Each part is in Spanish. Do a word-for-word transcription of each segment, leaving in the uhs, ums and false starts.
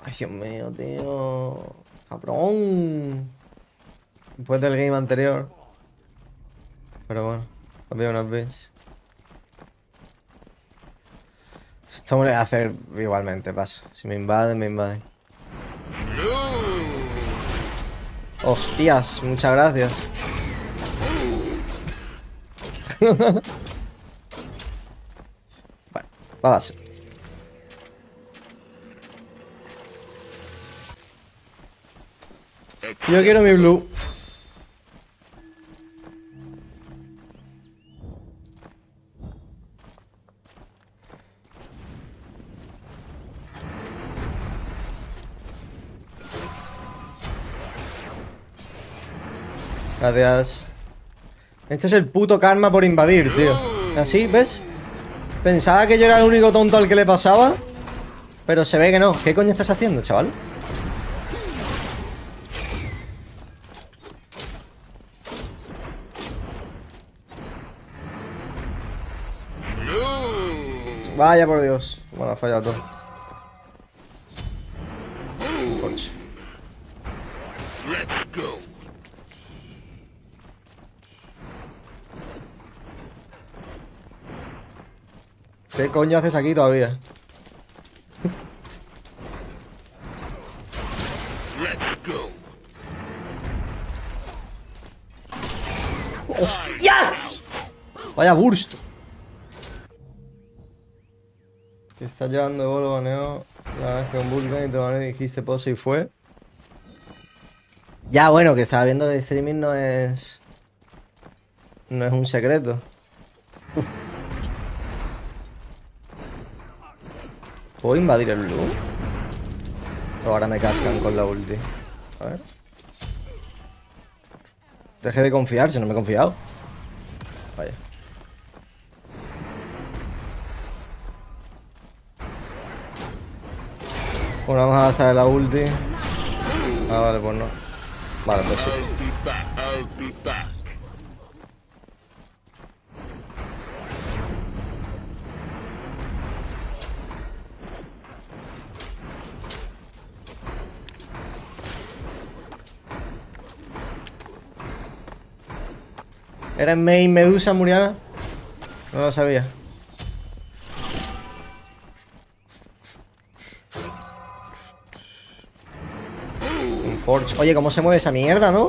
Ay, Dios mío, tío. Cabrón. Después del game anterior. Pero bueno, había unas veces. Esto me lo voy a hacer igualmente, pasa. Si me invaden, me invaden. Hostias, muchas gracias. Bueno, va a ser. Yo quiero mi blue. Gracias. Este es el puto karma por invadir, tío. Así, ¿ves? Pensaba que yo era el único tonto al que le pasaba. Pero se ve que no. ¿Qué coño estás haciendo, chaval? Vaya por Dios. Bueno, ha fallado todo. Forge. ¿Qué coño haces aquí todavía? ¡Hostias! Vaya burst. Que está llevando de bolo baneo la vez con Vulcan y te van y dijiste pose y fue. Ya, bueno, que estaba viendo el streaming no es. No es un secreto. ¿Puedo invadir el blue? O ahora me cascan con la ulti. A ver. Dejé de confiar, si no me he confiado. Vaya. Bueno, vamos a hacer la ulti. Ah, vale, pues no. Vale, pues sí. ¿Eres main Medusa, Muriana? No lo sabía. Un Forge. Oye, ¿cómo se mueve esa mierda, no?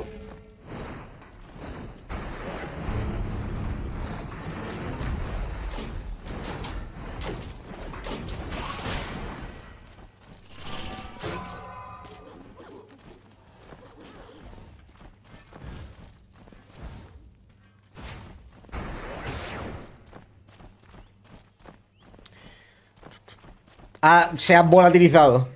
Ah, se ha volatilizado.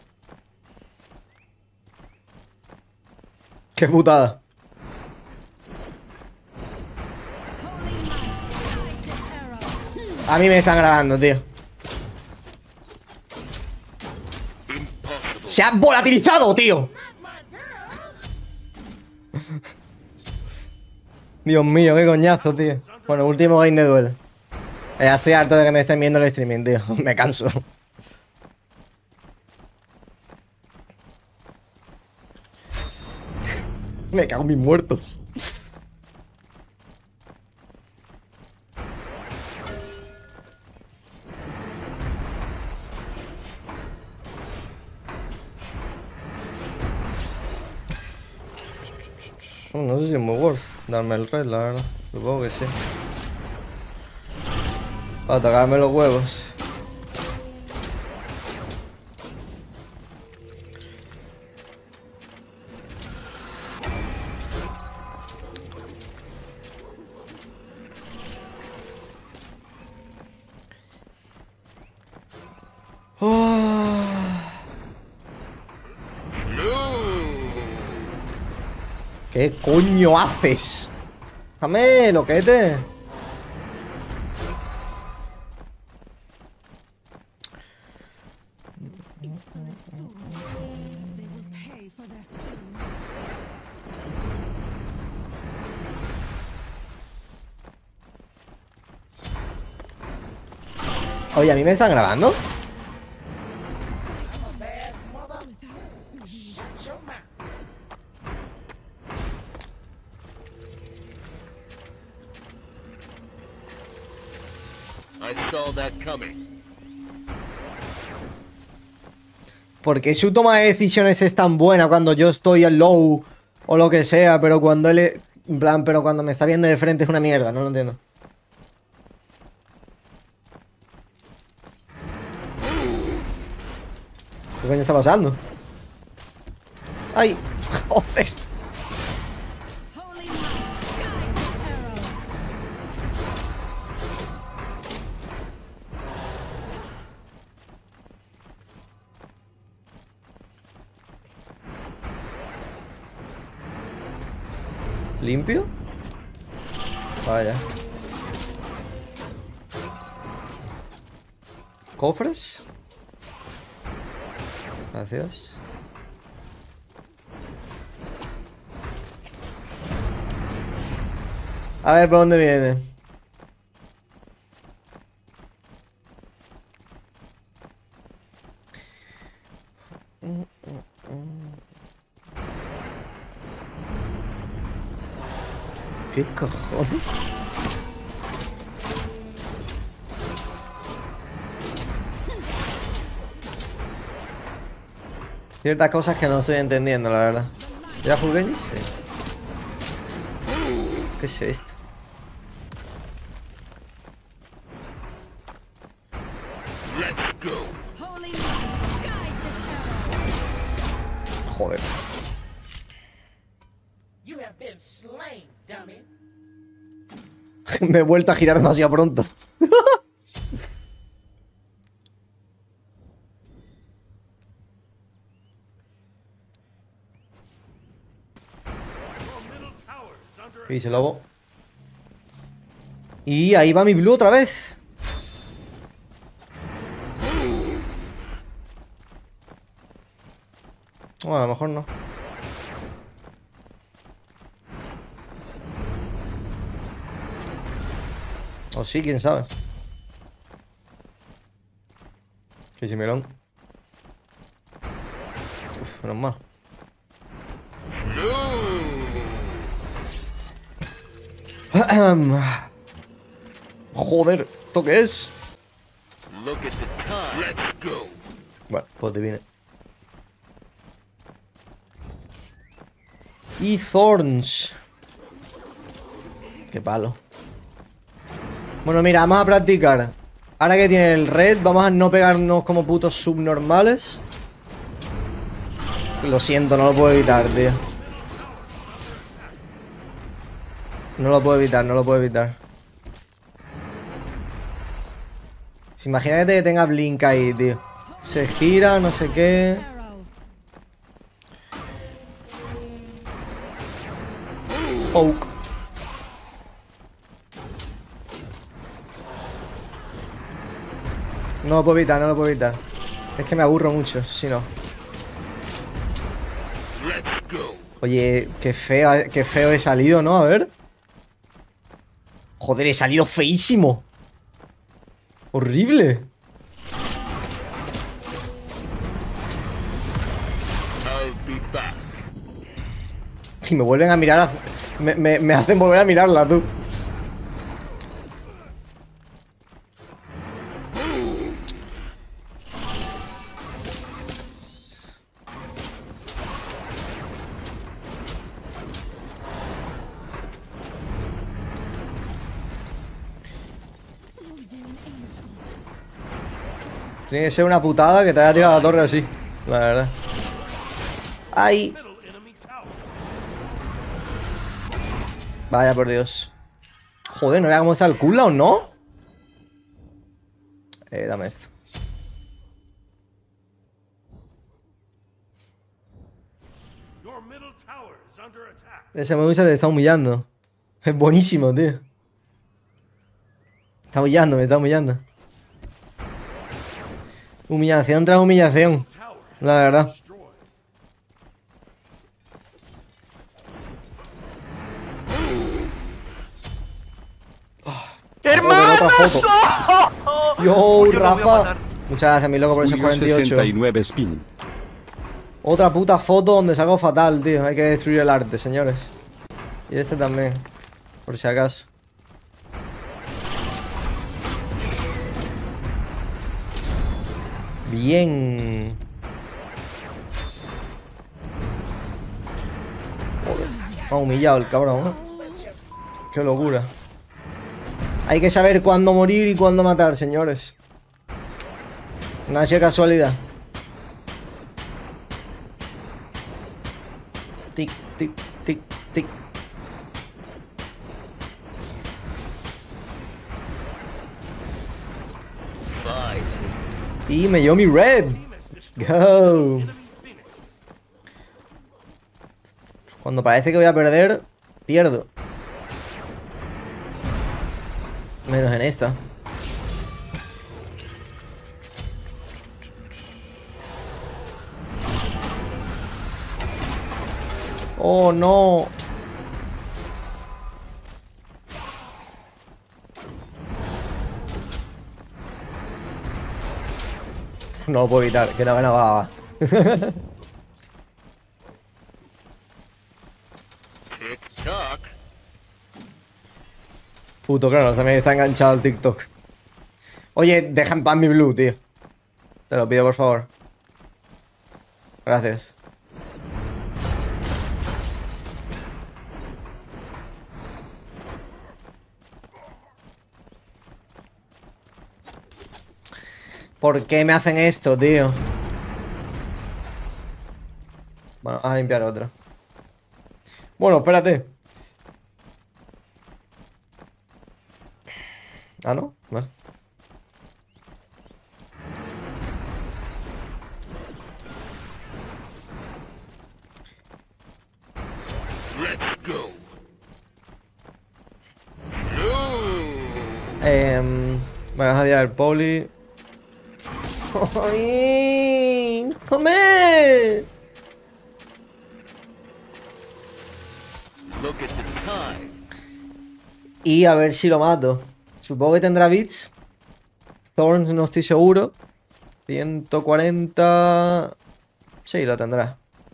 Qué putada. A mí me están grabando, tío. Se ha volatilizado, tío. Dios mío, qué coñazo, tío. Bueno, último game de duelo. Ya estoy harto de que me estén viendo el streaming, tío. Me canso. Me cago en mis muertos. Oh, no sé si es muy worth darme el red, la verdad. Supongo que sí. Para tocarme los huevos. Oh. ¿Qué coño haces? Déjame, loquete. Oye, ¿a mí me están grabando? ¿Por qué su toma de decisiones es tan buena cuando yo estoy al low o lo que sea, pero cuando él es, en plan, pero cuando me está viendo de frente es una mierda? No lo entiendo. ¿Qué coño está pasando? ¡Ay! ¡Joder! ¿Limpio? Vaya. ¿Cofres? Gracias. A ver, ¿por dónde viene? ¿Qué cojones? Ciertas cosas que no estoy entendiendo, la verdad. ¿Ya full Genji? Sí. ¿Qué es esto? Joder. Me he vuelto a girar demasiado pronto. ¿Qué dice lobo? Y ahí va mi blue otra vez. Bueno, a lo mejor no. O sí, quién sabe. Que si melón. Uf, menos mal. Joder, ¿esto qué es? Bueno, pues te viene. Y Thorns. Qué palo. Bueno, mira, vamos a practicar. Ahora que tiene el red, vamos a no pegarnos como putos subnormales. Lo siento, no lo puedo evitar, tío. No lo puedo evitar, no lo puedo evitar. Imagínate que tenga Blink ahí, tío. Se gira, no sé qué. Poke. No lo puedo evitar, no lo puedo evitar. Es que me aburro mucho, si no. Oye, qué feo, qué feo he salido, ¿no? A ver. Joder, he salido feísimo. Horrible. Y me vuelven a mirar a... me, me, me hacen volver a mirarla, tú. Tiene que ser una putada que te haya tirado a la torre así, la verdad. ¡Ay! Vaya por Dios. Joder, no vea cómo está el cooldown, ¿no? Eh, dame esto. Ese Medusa te está humillando. Es buenísimo, tío. Está humillando, me está humillando. Humillación tras humillación. La verdad. ¡Hermano! Otra foto. Yo, Rafa. Muchas gracias, mi loco, por esos cuarenta y ocho. sesenta y nueve spin. Otra puta foto donde salgo fatal, tío. Hay que destruir el arte, señores. Y este también, por si acaso. Bien. Joder, me ha humillado el cabrón, ¿eh? Qué locura. Hay que saber cuándo morir y cuándo matar, señores. No ha sido casualidad. Tic, tic, tic, tic. Y me dio mi red. Let's go. Cuando parece que voy a perder, pierdo. Menos en esta. Oh, no. No lo puedo evitar, que no, que no, va, va. Puto Cronos también está enganchado al TikTok. Oye, deja en paz mi blue, tío. Te lo pido, por favor. Gracias. ¿Por qué me hacen esto, tío? Bueno, vamos a limpiar otro. Bueno, espérate. Ah, ¿no? Vale. Eh, bueno, vamos a enviar el poli. ¡Ay! ¡Come! Y a ver si lo mato. Supongo que tendrá bits. Thorns no estoy seguro. ciento cuarenta. Sí, lo tendrá.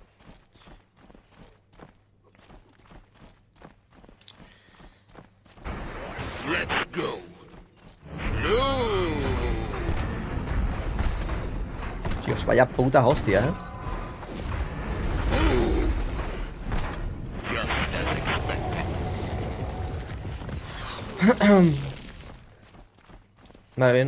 Dios, vaya putas hostias, ¿eh? Vale, bien.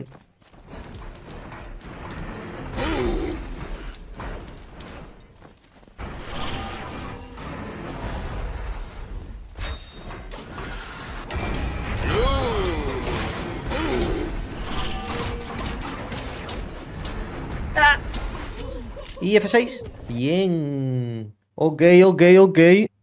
Y F seis. Bien. Ok, ok, ok.